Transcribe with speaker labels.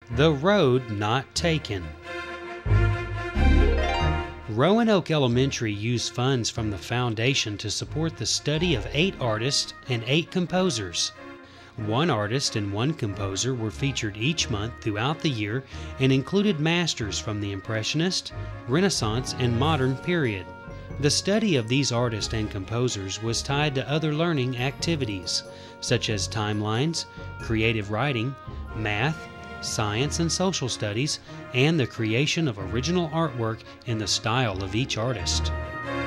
Speaker 1: The Road Not Taken. Roanoke Elementary used funds from the foundation to support the study of 8 artists and 8 composers. 1 artist and 1 composer were featured each month throughout the year and included masters from the Impressionist, Renaissance, and Modern period. The study of these artists and composers was tied to other learning activities, such as timelines, creative writing, math, science and social studies, and the creation of original artwork in the style of each artist.